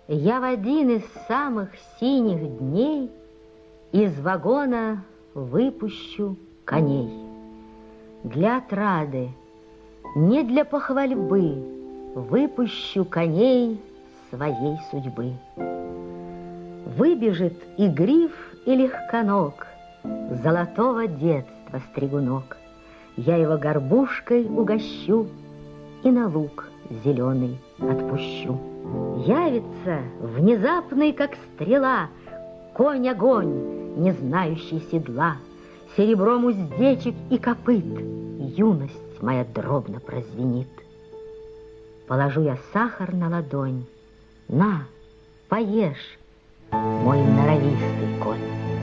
Я в один из самых синих дней из вагона выпущу коней. Для отрады, не для похвальбы, выпущу коней своей судьбы. Выбежит и гриф, и легконог, золотого детства стригунок. Я его горбушкой угощу и на луг зеленый отпущу. Явится внезапный, как стрела, конь-огонь, не знающий седла, серебром уздечек и копыт юность моя дробно прозвенит. Положу я сахар на ладонь, на, поешь, мой норовистый конь.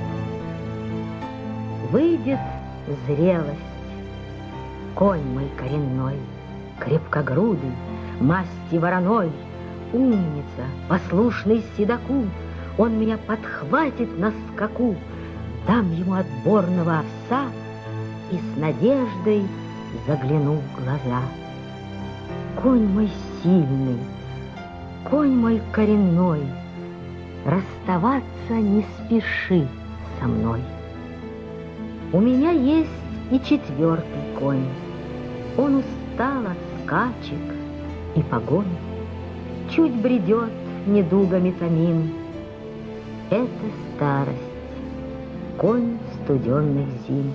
Выйдет зрелость, конь мой коренной, крепкогрудый, масти вороной, умница, послушный седоку, он меня подхватит на скаку, дам ему отборного овса и с надеждой загляну в глаза. Конь мой сильный, конь мой коренной, расставаться не спеши со мной. У меня есть и четвертый конь, он устал от скачек и погонь, чуть бредет недугами томим. Это старость, конь студенных зим.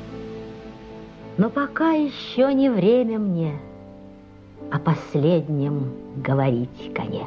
Но пока еще не время мне о последнем говорить коне.